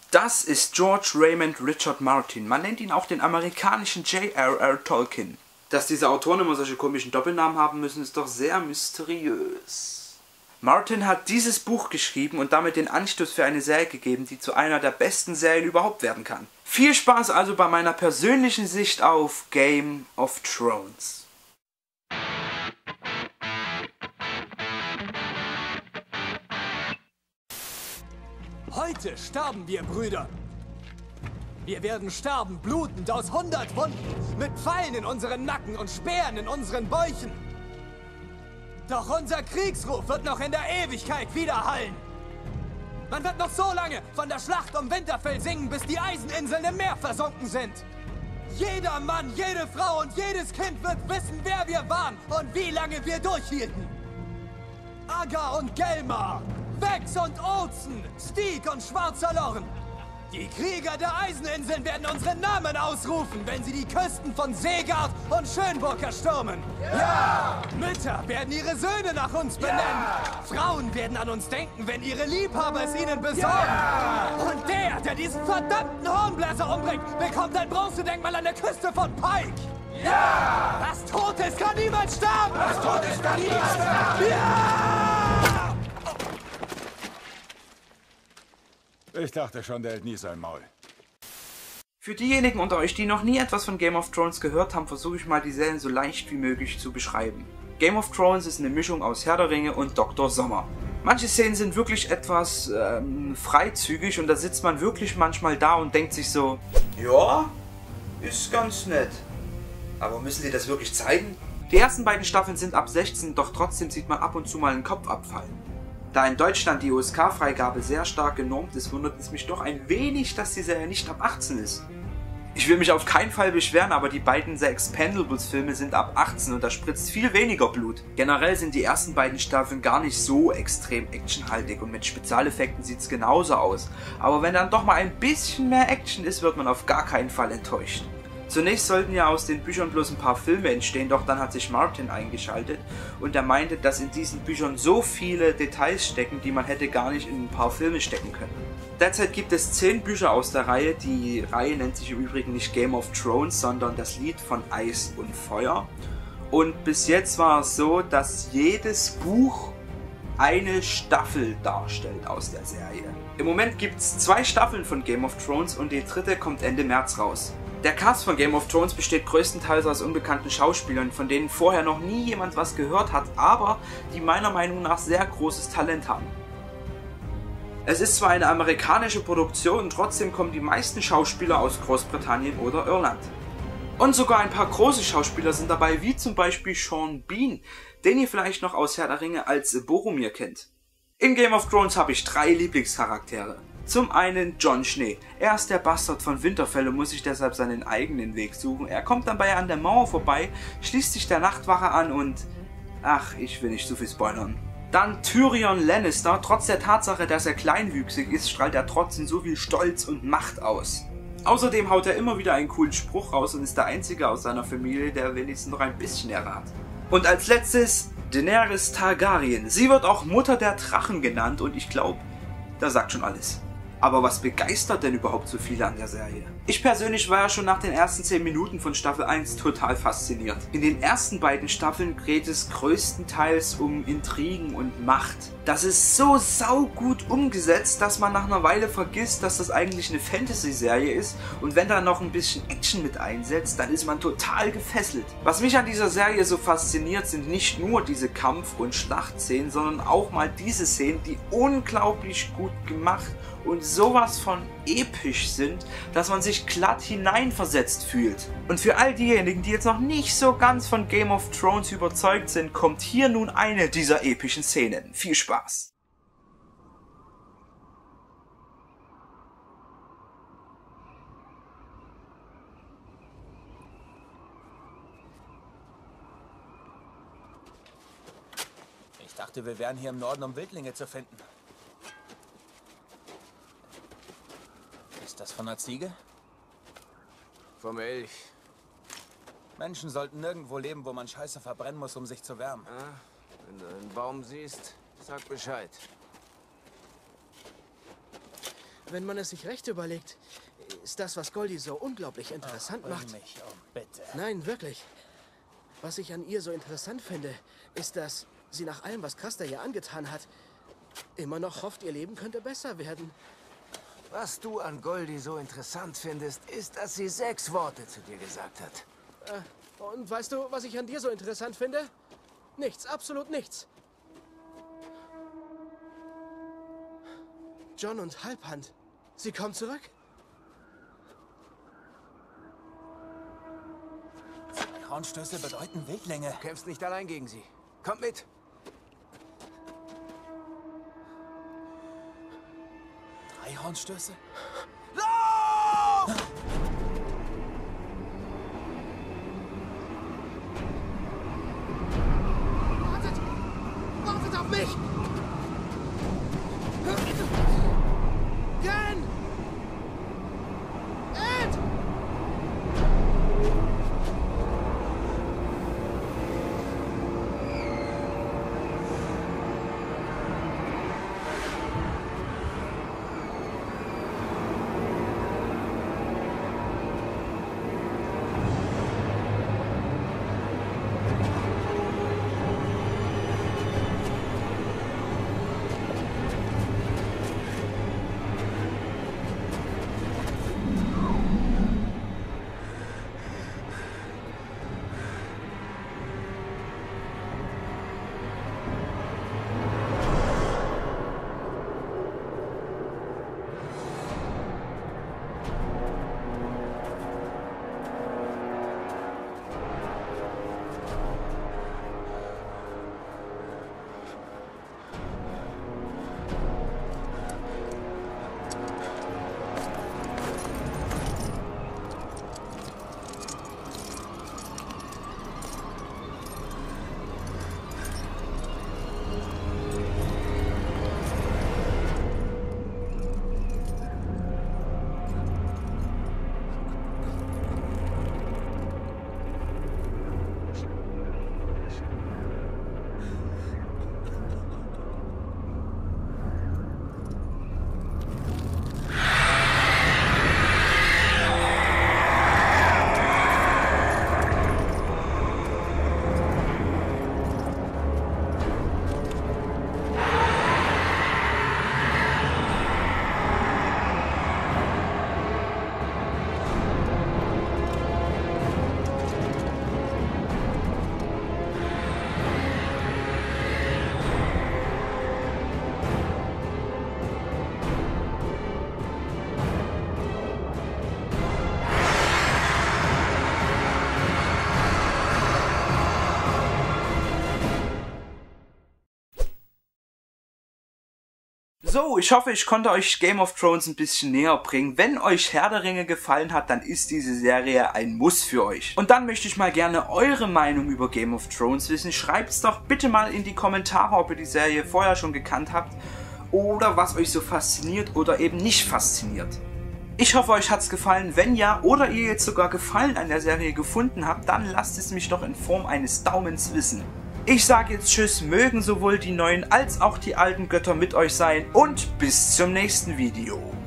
Das ist George Raymond Richard Martin. Man nennt ihn auch den amerikanischen J.R.R. Tolkien. Dass diese Autoren immer solche komischen Doppelnamen haben müssen, ist doch sehr mysteriös. Martin hat dieses Buch geschrieben und damit den Anstoß für eine Serie gegeben, die zu einer der besten Serien überhaupt werden kann. Viel Spaß also bei meiner persönlichen Sicht auf Game of Thrones. Heute sterben wir, Brüder. Wir werden sterben, blutend aus 100 Wunden, mit Pfeilen in unseren Nacken und Speeren in unseren Bäuchen. Doch unser Kriegsruf wird noch in der Ewigkeit widerhallen. Man wird noch so lange von der Schlacht um Winterfell singen, bis die Eiseninseln im Meer versunken sind. Jeder Mann, jede Frau und jedes Kind wird wissen, wer wir waren und wie lange wir durchhielten. Aggar und Gelmar, Vex und Olsen, Stieg und Schwarzer Lorn. Die Krieger der Eiseninseln werden unsere Namen ausrufen, wenn sie die Küsten von Seegard und Schönburg erstürmen. Ja! Mütter werden ihre Söhne nach uns benennen. Ja! Frauen werden an uns denken, wenn ihre Liebhaber es ihnen besorgen. Ja! Und der diesen verdammten Hornbläser umbringt, bekommt ein Bronzedenkmal an der Küste von Pike. Ja! Das Tote ist kann niemals sterben! Das Tote ist kann niemals sterben! Ja! Ich dachte schon, der hält nie sein Maul. Für diejenigen unter euch, die noch nie etwas von Game of Thrones gehört haben, versuche ich mal die Serien so leicht wie möglich zu beschreiben. Game of Thrones ist eine Mischung aus Herr der Ringe und Dr. Sommer. Manche Szenen sind wirklich etwas freizügig und da sitzt man wirklich manchmal da und denkt sich so, ja, ist ganz nett. Aber müssen die das wirklich zeigen? Die ersten beiden Staffeln sind ab 16, doch trotzdem sieht man ab und zu mal einen Kopf abfallen. Da in Deutschland die USK-Freigabe sehr stark genormt ist, wundert es mich doch ein wenig, dass die Serie nicht ab 18 ist. Ich will mich auf keinen Fall beschweren, aber die beiden The Expendables-Filme sind ab 18 und da spritzt viel weniger Blut. Generell sind die ersten beiden Staffeln gar nicht so extrem actionhaltig und mit Spezialeffekten sieht es genauso aus. Aber wenn dann doch mal ein bisschen mehr Action ist, wird man auf gar keinen Fall enttäuscht. Zunächst sollten ja aus den Büchern bloß ein paar Filme entstehen, doch dann hat sich Martin eingeschaltet und er meinte, dass in diesen Büchern so viele Details stecken, die man hätte gar nicht in ein paar Filme stecken können. Derzeit gibt es 10 Bücher aus der Reihe. Die Reihe nennt sich im Übrigen nicht Game of Thrones, sondern das Lied von Eis und Feuer. Und bis jetzt war es so, dass jedes Buch eine Staffel darstellt aus der Serie. Im Moment gibt es 2 Staffeln von Game of Thrones und die dritte kommt Ende März raus. Der Cast von Game of Thrones besteht größtenteils aus unbekannten Schauspielern, von denen vorher noch nie jemand was gehört hat, aber die meiner Meinung nach sehr großes Talent haben. Es ist zwar eine amerikanische Produktion, trotzdem kommen die meisten Schauspieler aus Großbritannien oder Irland. Und sogar ein paar große Schauspieler sind dabei, wie zum Beispiel Sean Bean, den ihr vielleicht noch aus Herr der Ringe als Boromir kennt. In Game of Thrones habe ich 3 Lieblingscharaktere. Zum einen Jon Schnee. Er ist der Bastard von Winterfell und muss sich deshalb seinen eigenen Weg suchen. Er kommt dabei an der Mauer vorbei, schließt sich der Nachtwache an und... Ach, ich will nicht zu viel spoilern. Dann Tyrion Lannister. Trotz der Tatsache, dass er kleinwüchsig ist, strahlt er trotzdem so viel Stolz und Macht aus. Außerdem haut er immer wieder einen coolen Spruch raus und ist der einzige aus seiner Familie, der wenigstens noch ein bisschen Ehre hat. Und als letztes Daenerys Targaryen. Sie wird auch Mutter der Drachen genannt und ich glaube, das sagt schon alles. Aber was begeistert denn überhaupt so viele an der Serie? Ich persönlich war ja schon nach den ersten 10 Minuten von Staffel 1 total fasziniert. In den ersten beiden Staffeln geht es größtenteils um Intrigen und Macht. Das ist so saugut umgesetzt, dass man nach einer Weile vergisst, dass das eigentlich eine Fantasy-Serie ist und wenn da noch ein bisschen Action mit einsetzt, dann ist man total gefesselt. Was mich an dieser Serie so fasziniert, sind nicht nur diese Kampf- und Schlachtszenen, sondern auch mal diese Szenen, die unglaublich gut gemacht und sowas von episch sind, dass man sich glatt hineinversetzt fühlt. Und für all diejenigen, die jetzt noch nicht so ganz von Game of Thrones überzeugt sind, kommt hier nun eine dieser epischen Szenen. Viel Spaß! Ich dachte, wir wären hier im Norden, um Wildlinge zu finden. Ist das von einer Ziege? Vom Elch. Menschen sollten nirgendwo leben, wo man Scheiße verbrennen muss, um sich zu wärmen. Ah, wenn du einen Baum siehst, sag Bescheid. Wenn man es sich recht überlegt, ist das, was Goldie so unglaublich interessant macht. Mich um, bitte. Nein, wirklich. Was ich an ihr so interessant finde, ist, dass sie nach allem, was Custer ihr angetan hat, immer noch hofft, ihr Leben könnte besser werden. Was du an Goldie so interessant findest, ist, dass sie 6 Worte zu dir gesagt hat. Und weißt du, was ich an dir so interessant finde? Nichts, absolut nichts. John und Halbhand, sie kommen zurück? Hornstöße bedeuten Weglänge. Du kämpfst nicht allein gegen sie. Kommt mit! Hornstöße? Lauf! Wartet auf mich! Ken! Ed! So, ich hoffe, ich konnte euch Game of Thrones ein bisschen näher bringen. Wenn euch Herr der Ringe gefallen hat, dann ist diese Serie ein Muss für euch. Und dann möchte ich mal gerne eure Meinung über Game of Thrones wissen. Schreibt's doch bitte mal in die Kommentare, ob ihr die Serie vorher schon gekannt habt oder was euch so fasziniert oder eben nicht fasziniert. Ich hoffe, euch hat's gefallen. Wenn ja, oder ihr jetzt sogar Gefallen an der Serie gefunden habt, dann lasst es mich doch in Form eines Daumens wissen. Ich sage jetzt Tschüss, mögen sowohl die neuen als auch die alten Götter mit euch sein und bis zum nächsten Video.